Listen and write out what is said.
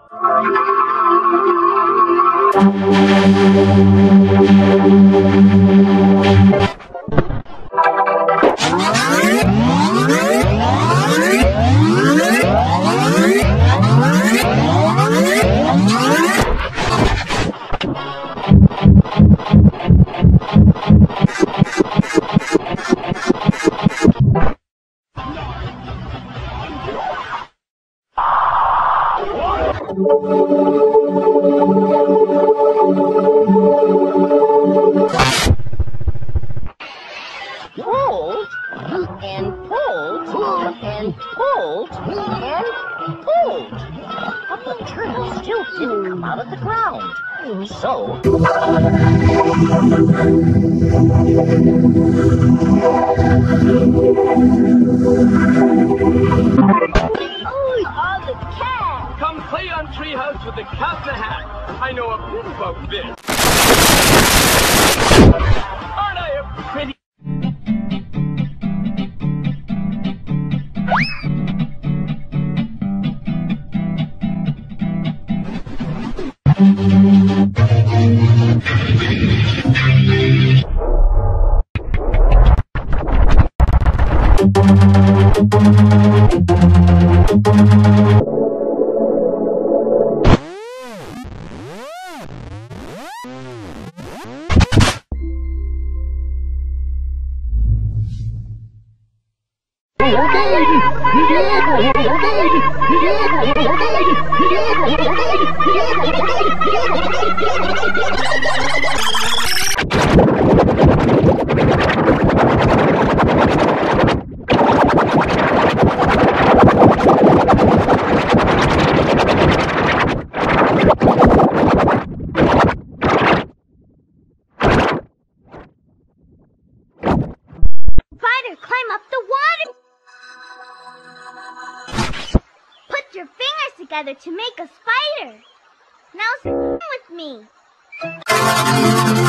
Pulled and pulled and pulled and pulled. But the turtle still didn't come out of the ground. So... Oh, the cat! Come play on Treehouse with the Cat in the Hat. I know a bit about this. Aren't I a pretty... Climb up the water. Put your fingers together to make a spider. Now swim with me.